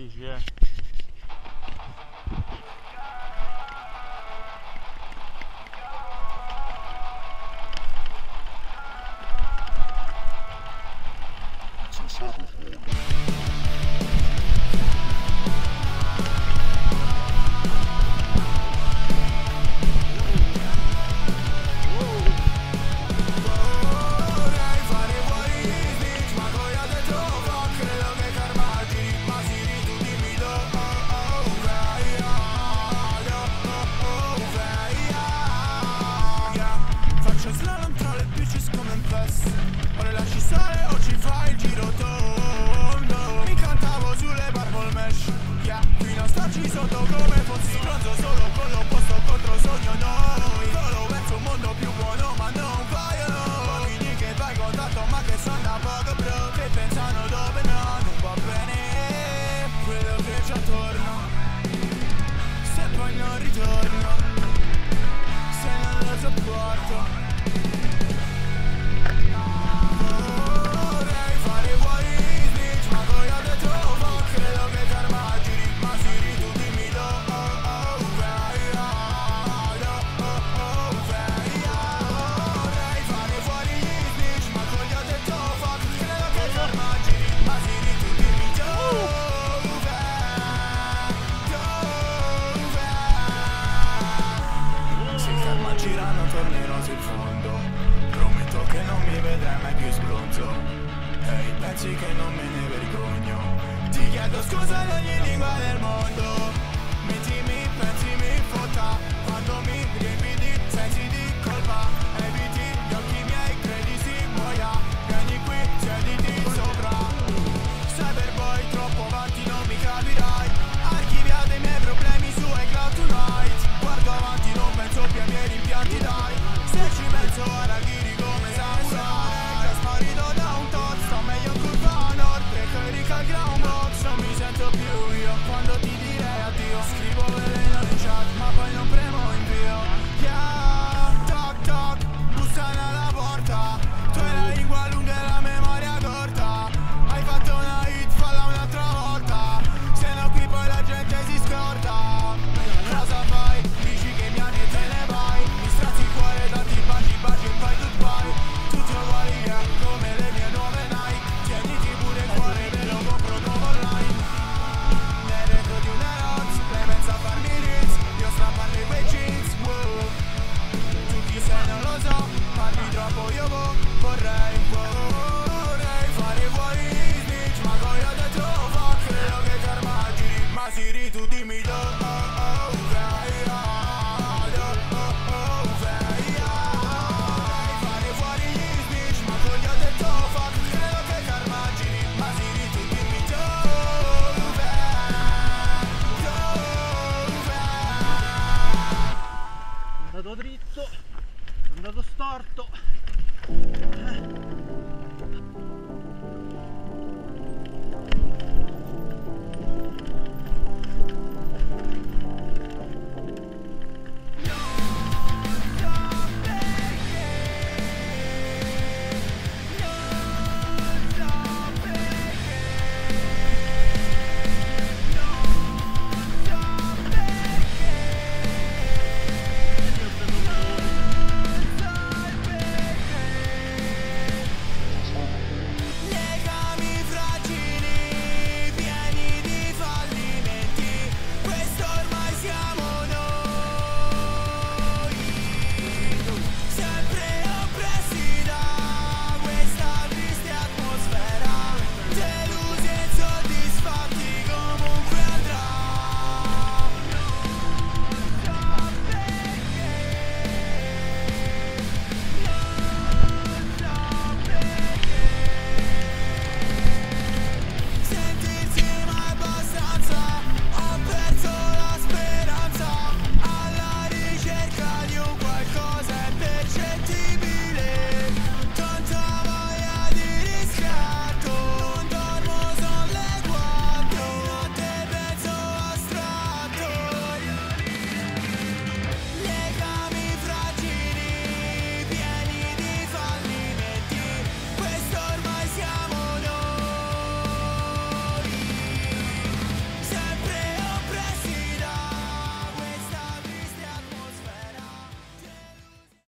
dici, Pensi che non me ne vergogno? Ti chiedo scusa in ogni lingua del mondo. Mettimi, pensi mi fotta quando mi riempi di sensi di colpa. Eviti gli occhi miei, credi si muoia. Vieni qui, siediti sopra. Cyberboy, troppo avanti non mi capirai. Archiviate i miei problemi su iCloud Tonight. Guardo avanti, non penso più ai miei rimpianti, dai. Se ci penso a Raghiri come samurai. Già sparito da un tot, sto meglio in curva nord. Precarica il ground box, non mi sento più io. Quando ti direi addio, scrivo veleno in chat, ma poi non premo invio. Yeah, toc toc, bussano alla porta. Tu hai la lingua lunga e la memoria corta. Hai fatto una hit, falla un'altra volta. Se no qui poi la gente si scorda. Cosa fai? Dici che mi anni e te ne vai. Mi strazzi il cuore, tanti baci, baci e poi goodbye. Tutti uguali, come le mie nuove Nike. Tieniti pure il cuore, ve lo compro nuovo online. Nel retro di una Rox, lei pensa a farmi ritz. Io strapparle quei jeans, wow. Tu chi sei non lo so, parli troppo, io vorrei fare fuori i snitch, ma poi ho detto fuck. Credo che karma giri, ma Siri tu dimmi dove. è andato dritto, è andato storto.